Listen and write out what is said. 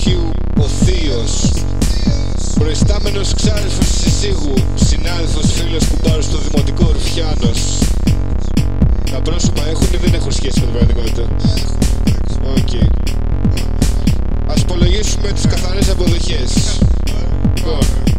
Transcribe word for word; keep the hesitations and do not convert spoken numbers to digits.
Δημαρχείου ο Θείος, προϊστάμενος ξάδελφος της Εσίγου, συνάδελφος φίλος κουμπάρος στο Δημοτικό Ρουφιάνος. Τα πρόσωπα έχουν ή δεν έχουν σχέση με την πραγματικότητα? Οκ. Okay. Ας υπολογίσουμε τις καθαρές αποδοχές. Λοιπόν,